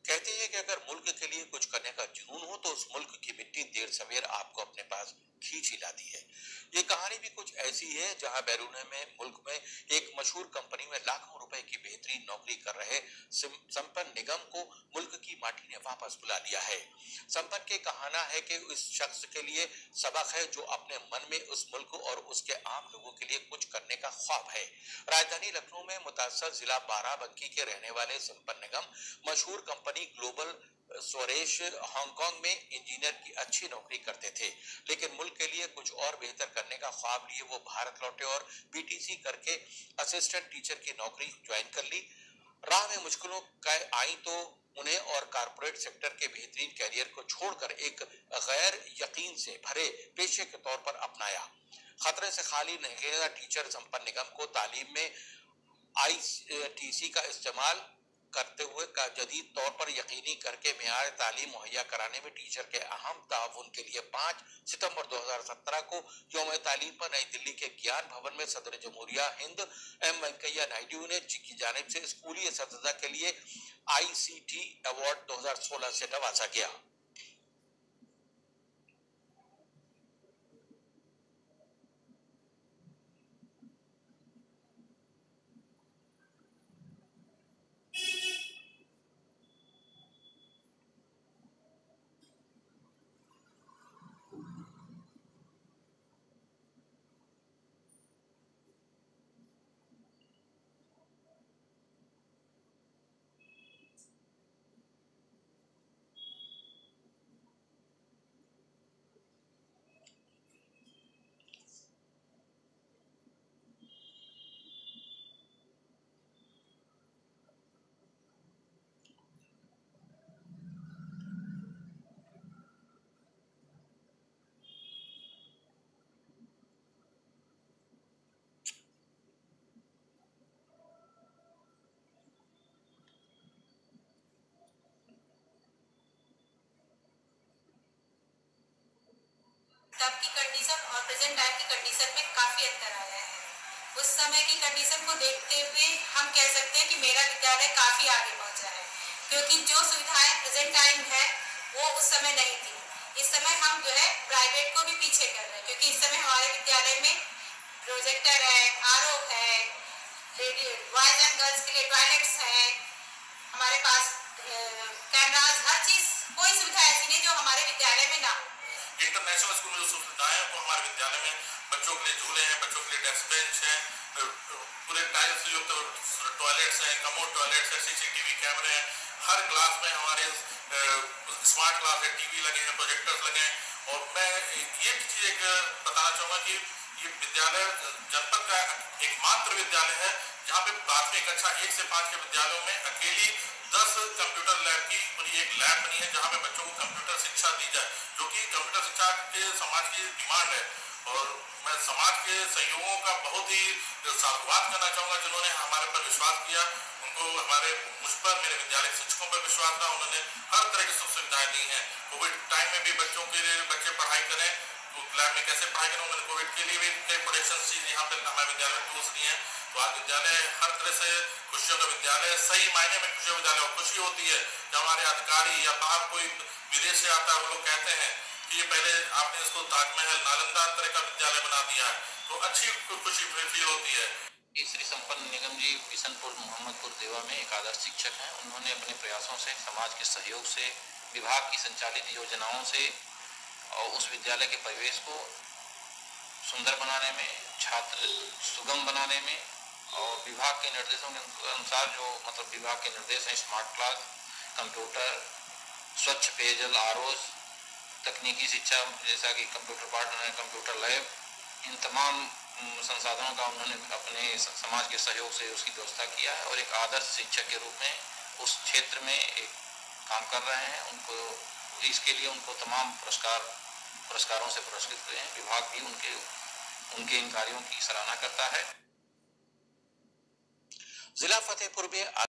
कहते हैं कि अगर मुल्क के लिए कुछ करने का जुनून हो तो उस मुल्क की मिट्टी देर सवेर आपको अपने पास खींच ही लाती है। ये कहानी भी कुछ ऐसी है जहां बैरून में मुल्क में एक मशहूर कंपनी में लाखों रुपए की बेहतरीन नौकरी कर रहे संपन्न निगम को मुल्क की माटी ने वापस बुला लिया है। संपन्न के कहना है कि इस शख्स के लिए सबक है जो अपने मन में उस मुल्क और उसके आम लोगों के लिए कुछ करने का ख्वाब है। राजधानी लखनऊ में मुतासर जिला बाराबंकी के रहने वाले संपन्न निगम मशहूर कंपनी ग्लोबल स्वरेश हांगकांग में इंजीनियर की अच्छी नौकरी करते थे, लेकिन मुल्क के लिए कुछ और बेहतर करने का ख्वाब लिए वो भारत लौटे और पीटीसी करके असिस्टेंट टीचर की नौकरी ज्वाइन कर ली। राह में मुश्किलों आई तो उन्हें और कारपोरेट सेक्टर के बेहतरीन कैरियर को छोड़कर एक गैर यकीन से भरे पेशे के तौर पर अपनाया। खतरे से खाली नहीं टीचर संपन्न निगम को तालीम में आईटीसी का इस्तेमाल करते हुए का जदीद तौर पर यकीनी करके मेयार तालीम मुहैया कराने में टीचर के अहम ताउन के लिए 5 सितंबर 2017 को यौम तालीम पर नई दिल्ली के ज्ञान भवन में सदर जमहूरिया हिंद एम वेंकैया नायडू ने की जानिब से स्कूली असतिज़ा के लिए आईसीटी अवार्ड 2016 से नवाजा गया। तब की कंडीशन और प्रेजेंट टाइम की कंडीशन में काफ़ी अंतर आया है। उस समय की कंडीशन को देखते हुए हम कह सकते हैं कि मेरा विद्यालय काफ़ी आगे पहुंचा है, क्योंकि जो सुविधाएं प्रेजेंट टाइम है वो उस समय नहीं थी। इस समय हम जो है प्राइवेट को भी पीछे कर रहे हैं, क्योंकि इस समय हमारे विद्यालय में प्रोजेक्टर है, आरओ है, बॉयज एंड गर्ल्स के लिए टॉयलेट्स हैं, हमारे पास कैमराज, हर चीज़, कोई सुविधा ऐसी नहीं जो हमारे विद्यालय में ना हो। इंटरनेशनल स्कूल में जो सुविधाएं हैं वो हमारे विद्यालय में बच्चों के लिए झूले हैं, बच्चों के लिए डेस्क बेंच है, पूरे टाइल्स से युक्त टॉयलेट्स हैं, कमोड टॉयलेट्स है, सीसीटीवी कैमरे हैं, हर क्लास में हमारे स्मार्ट क्लास है, टीवी लगे हैं, प्रोजेक्टर्स लगे हैं। और मैं ये चीज एक बताना चाहूँगा कि ये विद्यालय जनपद का एकमात्र विद्यालय है जहाँ पे प्राथमिक कक्षा 1 से 5 के विद्यालयों में अकेली 10 कंप्यूटर लैब की पूरी एक लैब बनी है जहाँ पे बच्चों को कंप्यूटर शिक्षा दी जाए, जो कि कंप्यूटर शिक्षा के समाज की डिमांड है। और मैं समाज के सहयोगों का बहुत ही साधुवाद करना चाहूँगा जिन्होंने हमारे पर विश्वास किया। उनको हमारे मुझ पर, मेरे विद्यालय के शिक्षकों पर विश्वास था। उन्होंने हर तरह की सुख सुविधाएं दी हैं। कोविड टाइम में भी बच्चों के लिए बच्चे पढ़ाई करें तो लैब में कैसे पढ़ाई करें, उन्होंने कोविड के लिए भी कई प्रोटेक्शन चीज यहाँ पे हमारे विद्यालय में टूल्स दिए हैं। तो आज विद्यालय हर तरह से खुशियों का विद्यालय, सही मायने में खुशियों विद्यालय। और खुशी होती है जब हमारे अधिकारी या बाहर कोई विदेश से आता है, वो लोग कहते हैं कि ये पहले आपने इसको ताजमहल, नालंदा तरह का विद्यालय बना दिया है, तो अच्छी खुशी फील होती है। श्री संपन्न निगम जी बिशनपुर मोहम्मदपुर देवा में एक आदर्श शिक्षक हैं। उन्होंने अपने प्रयासों से, समाज के सहयोग से, विभाग की संचालित योजनाओं से और उस विद्यालय के परिवेश को सुंदर बनाने में, छात्र सुगम बनाने में और विभाग के निर्देशों के अनुसार जो विभाग के निर्देश हैं, स्मार्ट क्लास, कंप्यूटर, स्वच्छ पेयजल, आरओज, तकनीकी शिक्षा जैसा कि कंप्यूटर पार्ट, कंप्यूटर लैब, इन तमाम संसाधनों का उन्होंने अपने समाज के सहयोग से उसकी व्यवस्था किया है और एक आदर्श शिक्षक के रूप में उस क्षेत्र में एक काम कर रहे हैं। उनको इसके लिए उनको तमाम पुरस्कारों से पुरस्कृत हुए हैं। विभाग भी उनके इन कार्यों की सराहना करता है। जिला फतेहपुर में